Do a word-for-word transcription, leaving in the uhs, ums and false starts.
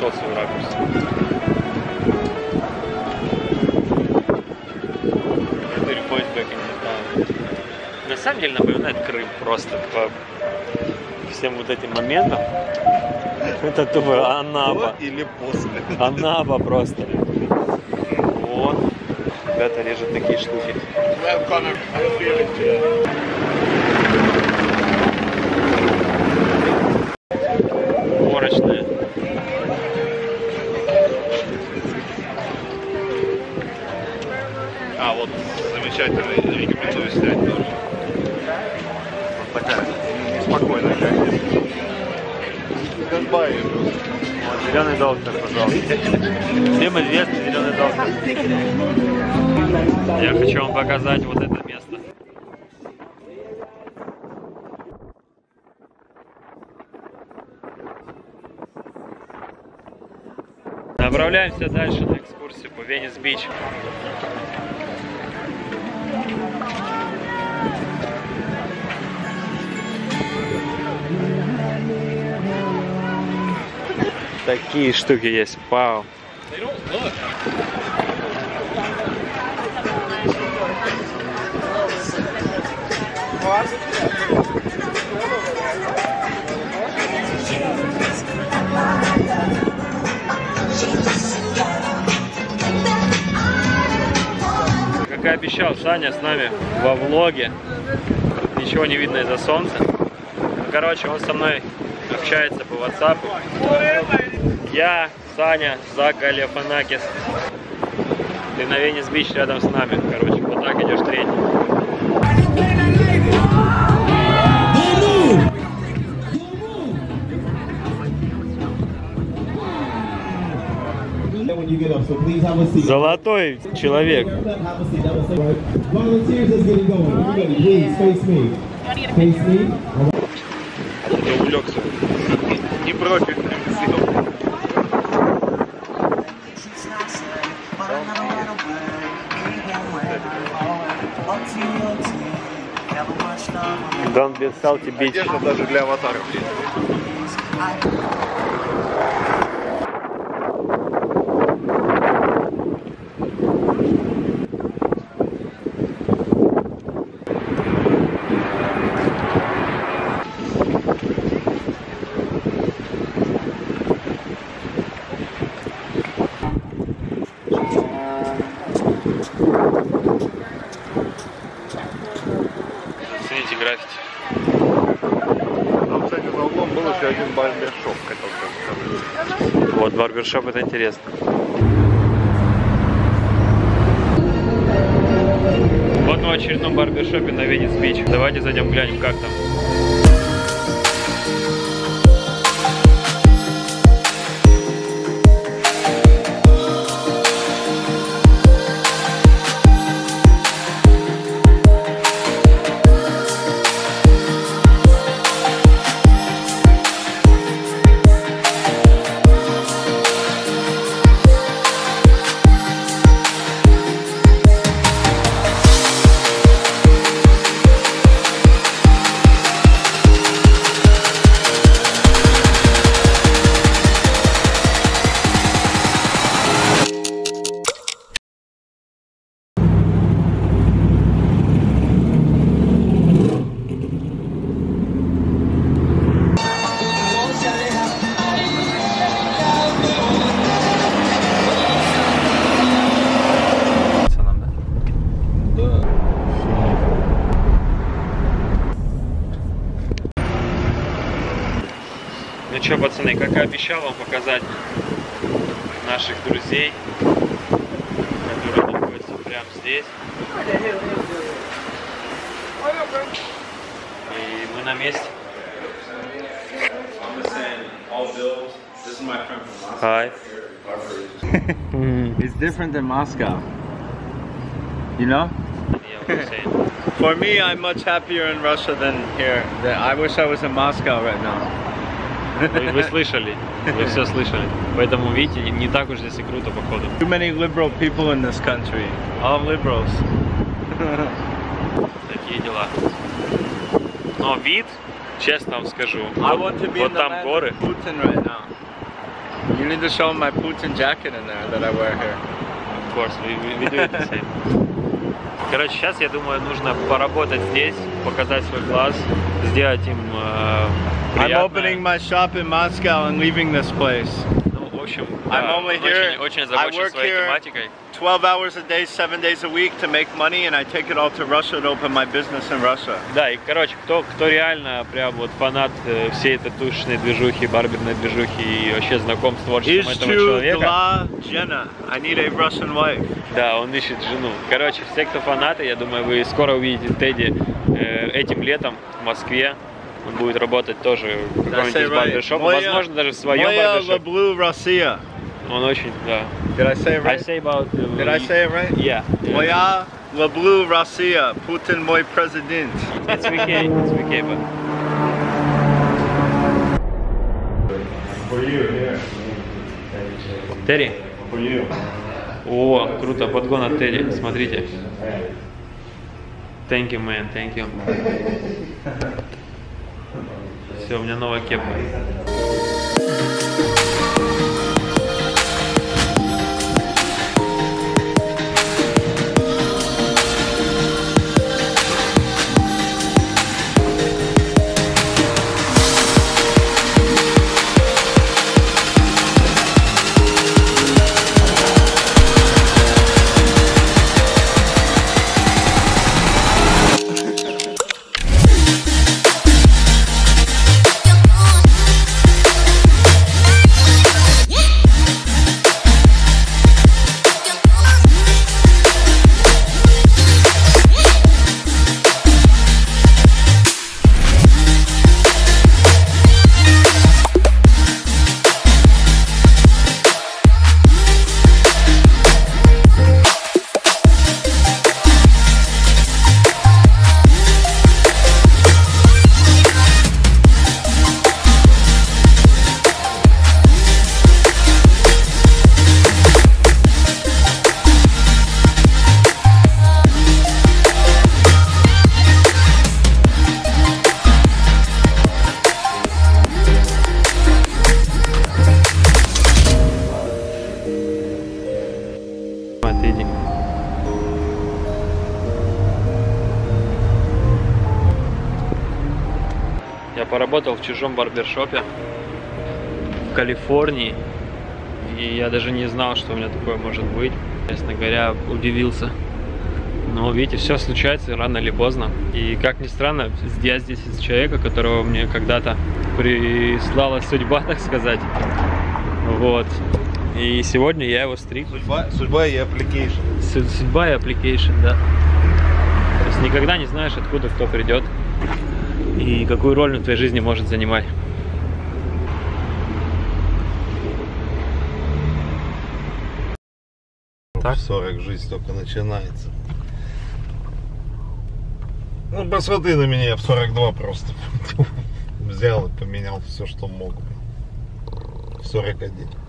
нашел свой ракурс. На самом деле напоминает Крым просто по всем вот этим моментам. Это тупо Анапа. Или после. Анапа просто. Вот. Ребята режут такие штуки. Горочная. А, вот замечательный, рекомендую снять тоже. Вот такая неспокойная какая-то. Гандбай. Вот, зеленый доктор, пожалуйста. Всем известный зеленый доктор. Я хочу вам показать вот это место. Направляемся дальше на экскурсию по Венес-Бич. Такие штуки есть, вау. Как и обещал Саня с нами во влоге, ничего не видно из-за солнца. Короче, он со мной общается по WhatsApp. Я, Саня, Зак Галифанакис. Ты на Венес-Бич рядом с нами. Короче, вот так идешь третий. Золотой человек. Я увлекся. Не профильным силом. Don't be salty bitch. Одежда даже для аватаров. Оцените граффити. Там, кстати, за углом был еще один барбершоп, хотел сказать. Вот, барбершоп, это интересно. Вот мы в очередном барбершопе на Венес-Бич. Давайте зайдем глянем, как там. Ну что, пацаны, как и обещал вам показать наших друзей, которые находятся прямо здесь. И мы на месте. Hi. It's different than Moscow. You know? Yeah, I'm saying. For me, I'm much happier in Russia than here. I wish I was in Moscow right now. Вы, вы слышали, вы все слышали. Поэтому, видите, не так уж здесь и круто, походу. Too many liberal people in this country. All liberals. Такие дела. Но вид, честно вам скажу, I вот, want to be вот in the там land горы. of Putin right now. You need to show him my Putin jacket in there that I wear here. Of course, we, we, we do it the same. Короче, сейчас, я думаю, нужно поработать здесь, показать свой глаз, сделать им э, I'm приятное. opening my shop in Moscow and leaving this place. Ну, в общем, I'm да, only он here- очень, очень I озабочен work своей here- тематикой. twelve hours a day, seven days a week to make money, and I take it all to Russia to open my business in Russia. Да, и, короче, кто, кто реально прям вот фанат э, всей этой тушечной движухи, барберной движухи и вообще знаком с творчеством этого Ищу человека, для Jenna. I need a Russian wife. да, он ищет жену. Короче, все, кто фанаты, я думаю, вы скоро увидите Тедди э, этим летом в Москве. Он будет работать тоже в Did I каком-нибудь say из right? барбершопов, Моя- возможно, даже в своем Moya барбершопе. Leblu Россия. Он очень, да. Did I say it I right? say about... uh, Did I say it right? Yeah. Moya Leblu Россия. Putin мой президент. It's okay, it's okay, but... For you, here. Терри? For you. О, круто, подгон от Тедди, смотрите. Thank you, man, thank you. Все, у меня новая кепка. Тедди. Я поработал в чужом барбершопе в Калифорнии, и я даже не знал, что у меня такое может быть. Честно говоря, удивился. Но видите, все случается рано или поздно. И как ни странно, я здесь из человека, которого мне когда-то прислала судьба, так сказать. Вот. И сегодня я его стриг. Судьба, судьба и application. Су- Судьба и application, да. То есть никогда не знаешь, откуда кто придет и какую роль он в твоей жизни может занимать. Так? В сорок жизнь только начинается. Ну, посмотри на меня, я в сорок два просто взял и поменял все, что мог. В сорок один.